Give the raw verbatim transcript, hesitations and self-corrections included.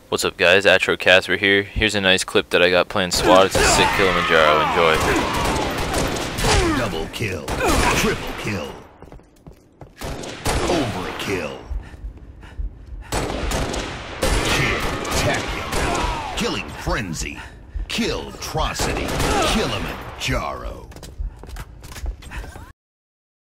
What's up guys, Atro Casper here. Here's a nice clip that I got playing SWAT. It's a sick Kilimanjaro, enjoy. Double kill, triple kill, overkill, kill-tacular, killing frenzy, kill-trocity, Kilimanjaro.